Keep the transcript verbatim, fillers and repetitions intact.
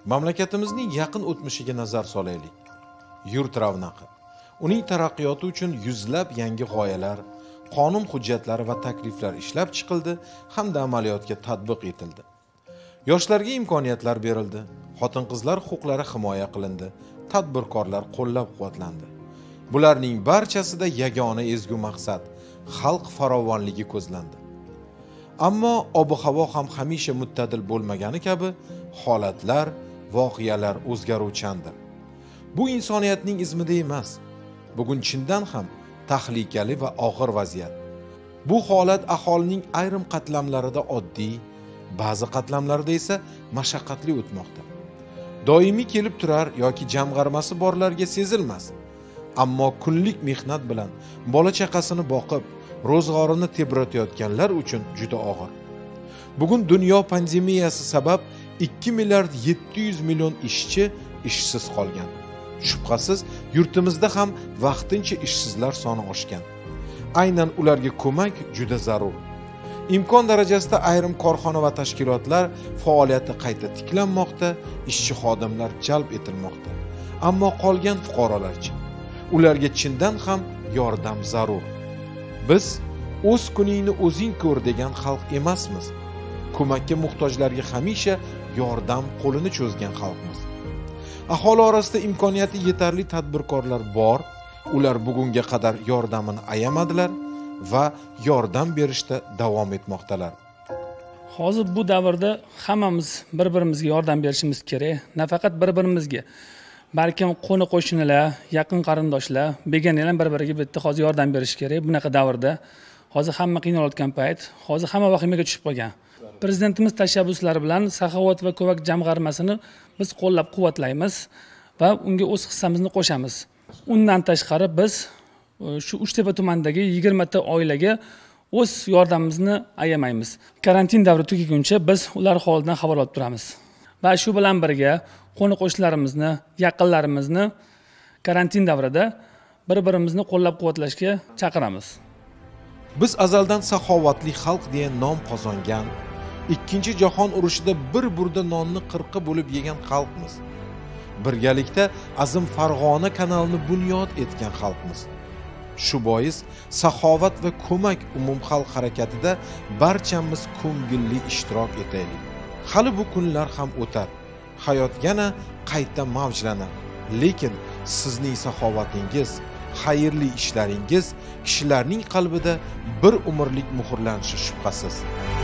Mamlakatimizning yaqin o'tmishiga nazar solaylik. Yurt ravnaqi. Uning taraqqiyoti uchun yuzlab yangi g'oyalar, qonun hujjatlari va takliflar ishlab chiqildi hamda amaliyotga tatbiq etildi. Yoshlarga imkoniyatlar berildi, xotin-qizlar huquqlari himoya qilindi, tadbirkorlar qo'llab-quvvatlandi. Bularning barchasida yagona ezgu maqsad xalq farovonligi ko'zlandi. Ammo ob-havo ham hamisha muttadil bo'lmagani kabi holatlar, voqealar o'zgaruvchandir. Bu insoniyatning izmida emas. Bugun chindan ham tahlikali va og'ir vaziyat. Bu holat aholining ayrim qatlamlarida oddiy, ba'zi qatlamlarda esa mashaqqatli o'tmoqda. Doimiy kelib turar yoki jamg'armasi borlarga sezilmas. Ammo kunlik mehnat bilan bola chaqasini boqib, ro'zg'orini tebratayotganlar uchun juda og'ir. Bugun dunyo pandemiyasi sabab ikki milliard yetti yuz million ishchi ishsiz qolgan. Shubhasiz, yurtimizda ham vaqtincha ishsizlar soni oshgan. Aynan ularga ko'mak juda zarur. Imkon darajasida ayrim korxona va tashkilotlar faoliyati qayta tiklanmoqda, ishchi xodimlar jalb etilmoqda. Ammo qolgan fuqarolarchi? Ularga chindan ham yordam zarur. Biz o'z kuningni o'zing ko'r degan xalq emasmiz. Ko'makka muhtojlarga hamisha yordam qo'lini cho'zgan xalqmiz. Aholi orasida imkoniyati yetarli tadbirkorlar bor. Ular bugunga qadar yordamini ayamadilar va yordam berishda davom etmoqdalar. Hozir bu davrda hammamiz bir-birimizga yordam berishimiz kerak. Nafaqat bir-birimizga, balkim qo'ni qo'shnilar, yaqin qarindoshlar, begonalar bir-biriga bitta hozir yordam berish kerak. Bunaqa davrda hozir hamma qiynalayotgan payt, hozir hamma vahimaga tushib qolgan. Prezidentimiz tashabbuslari bilan Saxovat va Ko'mak jamg'armasini biz qo'llab-quvvatlaymiz va unga o'z hissamizni qo'shamiz. Undan tashqari biz shu Uchtepa tumanidagi yigirma ta oilaga o'z yordamimizni ayamaymiz. Karantin davri tugaguncha biz ular holidan xabar olib turamiz. Va shu bilan birga qo'ni qo'shnilarimizni, yaqinlarimizni karantin davrida bir-birimizni qo'llab-quvvatlashga chaqiramiz. Biz azaldan saxovatli xalq deya nom qozongan, Ikkinchi jahon urushida bir burda nonni qirqa bo'lib yegan xalqmiz. Birgalikda Azim Farg'ona kanalini bunyod etgan xalqmiz. Shu bois saxovat va ko'mak umumxalq harakatida barchamiz ko'ngilli ishtirok etaylik. Hali bu kunlar ham o'tar. Hayot yana qayta mavjlanar. Lekin sizning saxovatingiz, xayrli ishlaringiz kishilarning qalbida bir umrlik muhrlanishi shubhasiz.